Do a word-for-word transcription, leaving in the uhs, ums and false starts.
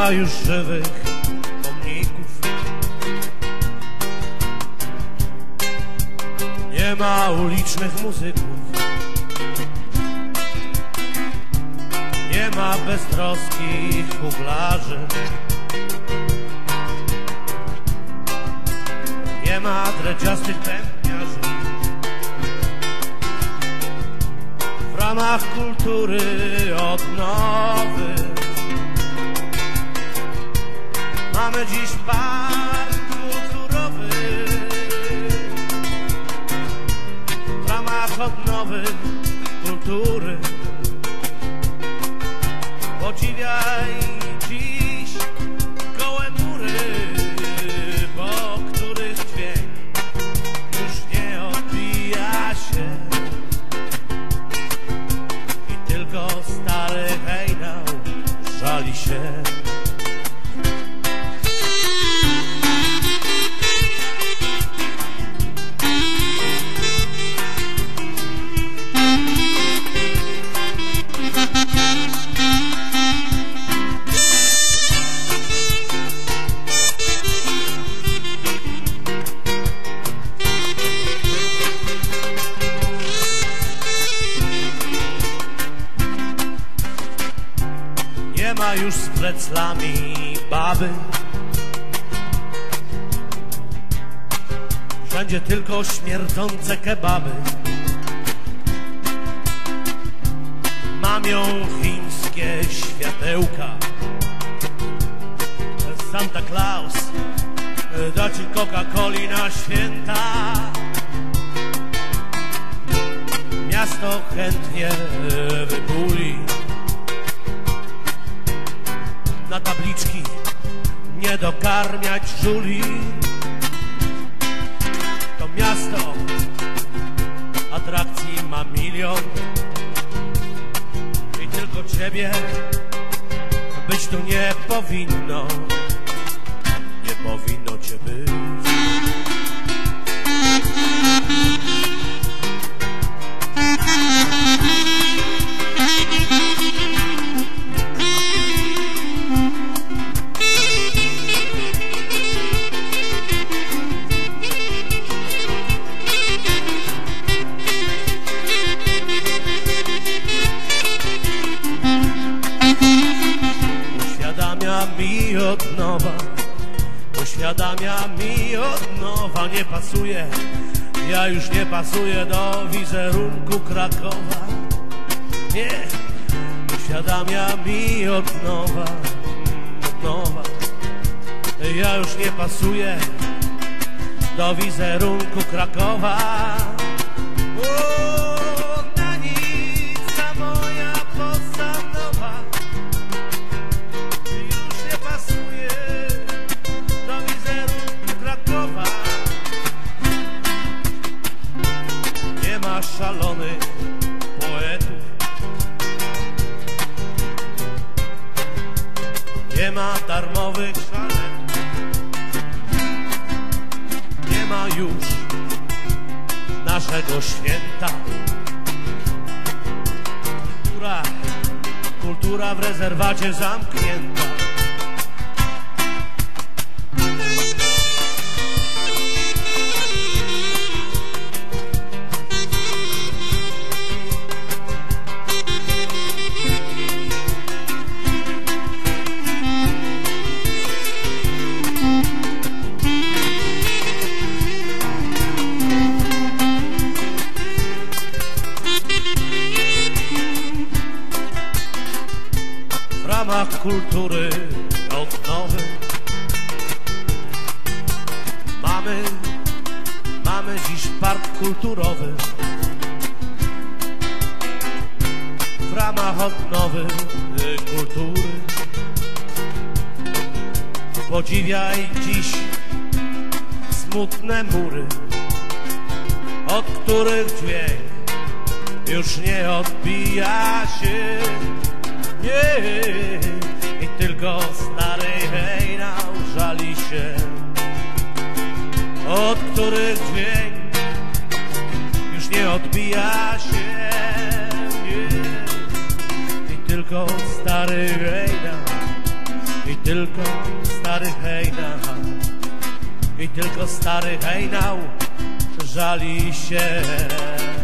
ma już żywych pomników, nie ma ulicznych muzyków, nie ma beztroskich kuglarzy, nie ma dredziastych pętniarzy. W ramach kultury odnowy mamy dziś park kulturowy. W ramach odnowy kultury podziwiaj dziś gołe mury, po których dźwięk już nie odbija się i tylko stary hejnał żali się. Nie ma już z preclami baby, wszędzie tylko śmierdzące kebaby. Mamią chińskie światełka, Santa Claus da ci Coca-Coli na święta. Miasto chętnie wybuli na tabliczki nie dokarmiać żuli. To miasto atrakcji ma milion i tylko ciebie być tu nie powinno, nie powinno cię być. Uświadamia mi od nowa, uświadamia mi od nowa, nie pasuje, ja już nie pasuję do wizerunku Krakowa. Nie, uświadamia mi od nowa, od nowa, ja już nie pasuję do wizerunku Krakowa. O, granica moja poza nowa, już nie pasuje do wizerunku Krakowa. Nie ma szalonych poetów, nie ma darmowych szaleków, nie ma już naszego święta. Kultura, kultura w rezerwacie zamknięta. W ramach kultury odnowy mamy, mamy dziś park kulturowy. W ramach odnowy kultury podziwiaj dziś smutne mury, od których dźwięk już nie odbija się. Nie, i tylko stary hejnał żali się, od których dźwięk już nie odbija się. Nie, i tylko stary hejnał, i tylko stary hejnał, i tylko stary hejnał żali się.